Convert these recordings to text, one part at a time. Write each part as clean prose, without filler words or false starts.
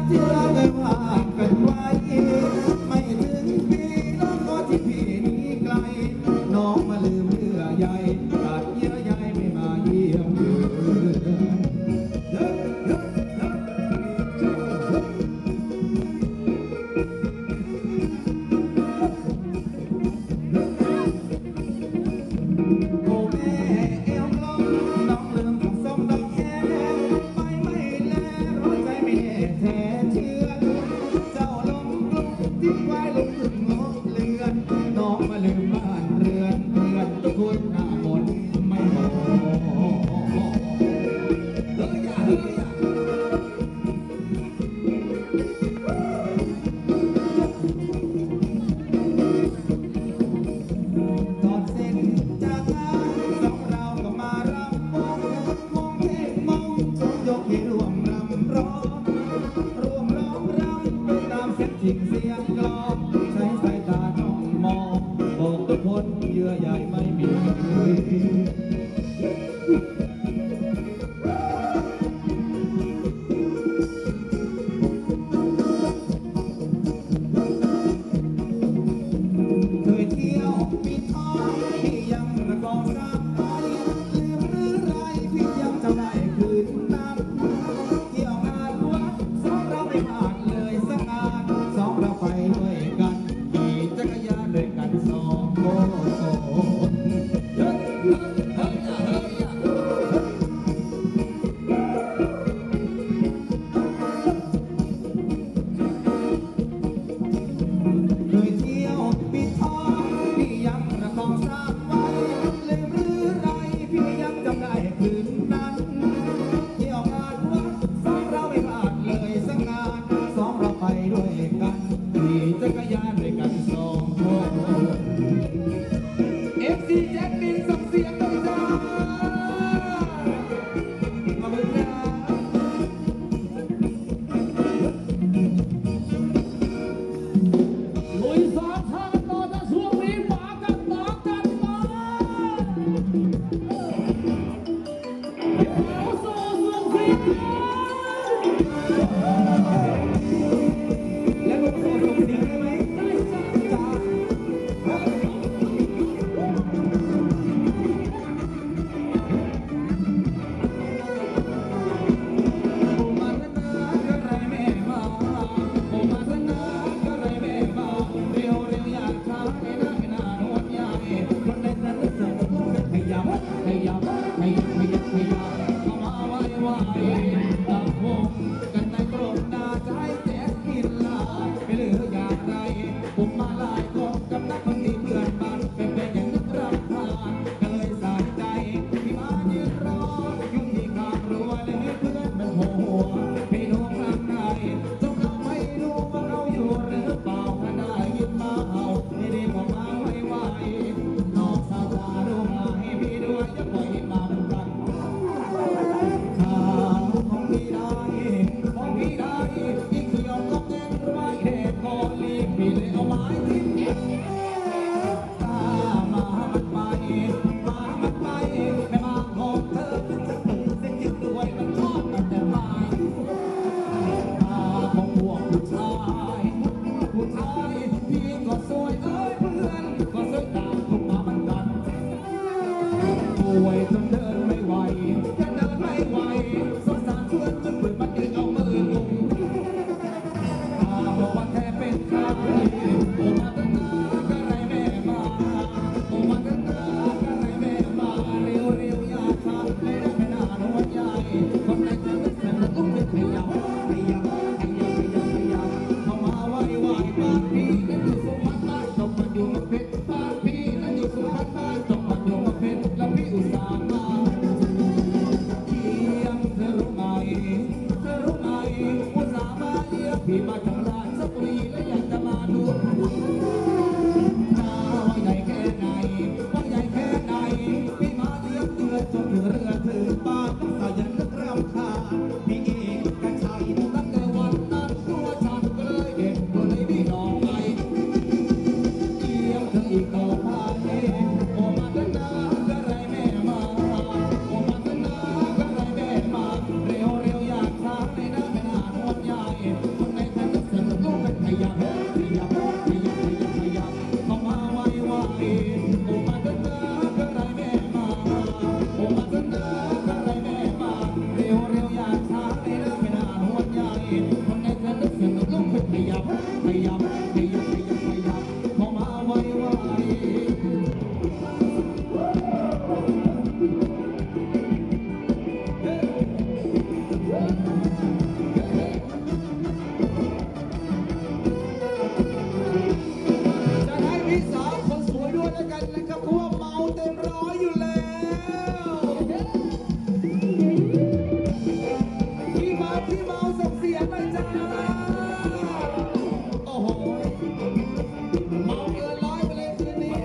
ที่เราเคยวางกันไว้ไม่ถึงปีน้องก็ที่พี่นี้ไกลน้องมาลืมเยื่อใยตัดเยื่อใยไม่มาเยี่ยมเยืทิ้งเสียงกลองใช้สายตาจ้องมองบอกทุกคนเยื่อใยไม่มีเคยเที่ยวปิดทองพี่ยังระกองรักไปลืมหรือไรพี่ยังจะได้คืนนั้นเที่ยวงานวัดสองเราไม่ผ่านเลยสักงานสองเราไปด้วยกันขี่จักรยานด้วยกันสองคนเคยเที่ยวปิดทองพี่ยังระกองสร้างไว้ลืมหรือไรพี่ยังจำได้คืนนั้นเที่ยวงานวัดสองเราไม่ผ่านเลยสักงานสองเราไปด้วยกันขี่จักรยานด้วยกันสองคนFC แจ็คบินส่งเสียงด้วยจ้าขอบคุณนะลุยสามชากันต่อจากช่วงนี้มากันต่อกันมาเอาโซ่เสื่อมเสียงแล้วลูกโซ่ส่งเสียงได้ไหมได้จ้าจ้าพี่มาจากราชบุรีและอยากจะมาดูว่าใหญ่แค่ไหนว่าใหญ่แค่ไหนพี่มาเลี้ยงเรือจนถึงเรือถึงบ้านต้องสายันนึกรำคาญพี่เอกกันชัยตั้งแต่วันนั้นตัวฉันก็เลยเด็กก็เลยพี่น้องไปเยี่ยมเธออีกต่อไปโอ้มาตั้งนานก็ไรแม่มาโอ้มาตั้งนานก็ไรแม่มาเร็วเร็วอยากช้าในหน้าไม่นานวันใหญ่ยับขยับขยับขยับขยับเข้ามาไวไวโอ้มาเดินกระไรแม่มาโอ้มาเดินกระไรแม่มาเร็วเร็วอย่าช้าเลยนะไม่น่าหัวใจคนในเธอนึกเสียงลงขยับขยับขยับขยับขยับเข้ามาไวไวพี่สาวคนสวยด้วยแล้วกันนะครับเพราะว่าเมาเต็มร้อยอยู่แล้วพี่เมาส่งเสียงหน่อยจ้าโอ้โหเมาเกินร้อยไปเลยคืนนี้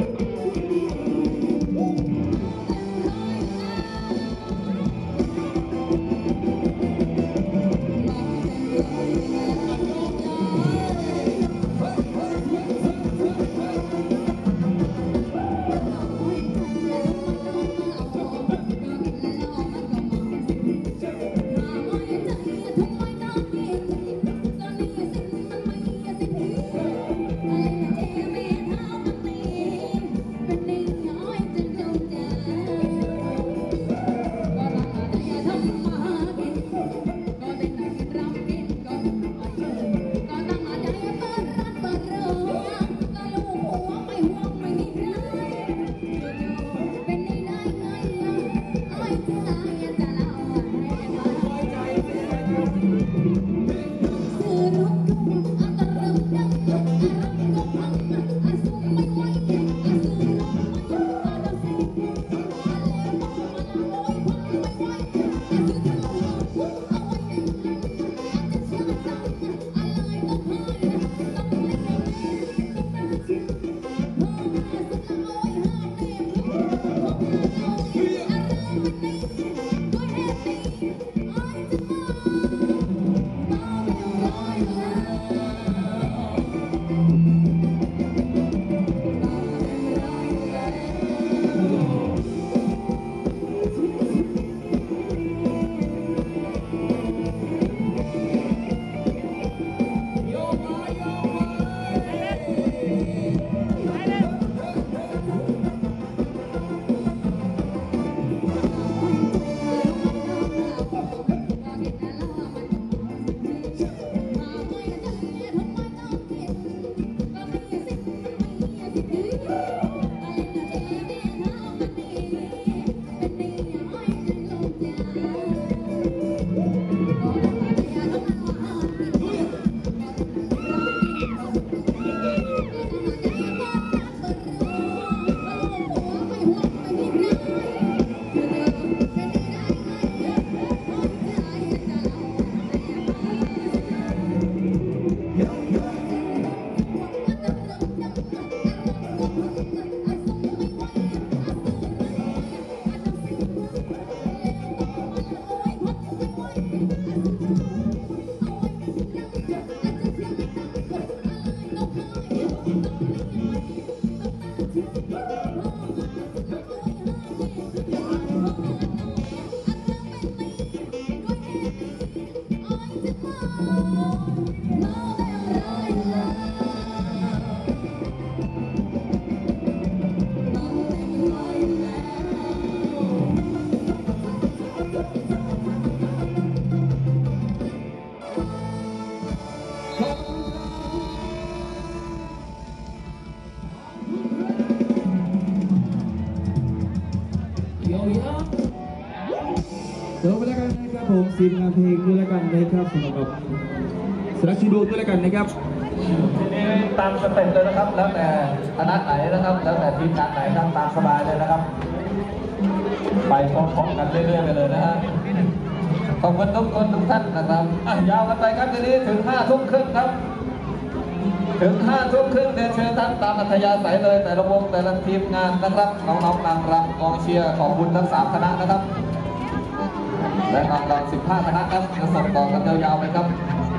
เดี๋ยวไปแล้วกันนะครับผมทีมงานเพลงด้วยแล้วกันนะครับสำหรับสนักชิดูด้วยแล้วกันนะครับทีนี้ตามสเต็ปเลยนะครับแล้วแต่คณะไหนนะครับแล้วแต่ทีมงานไหนครับตามสบายเลยนะครับไปพร้อมๆกันเรื่อยๆไปเลยนะฮะขอบคุณทุกคนทุกท่านนะครับยาวกันไปครับทีนี้ถึง5 ทุ่มครึ่งครับถึง5 ทุ่มครึ่งเรียนเชิญท่านตามอัธยาศัยเลยแต่ละวงแต่ละทีมงานนะครับน้องๆนางรำกองเชียร์ขอบคุณทั้ง3 คณะนะครับและนางรำ15 คณะครับจะส่งต่อกันยาวๆไปครับ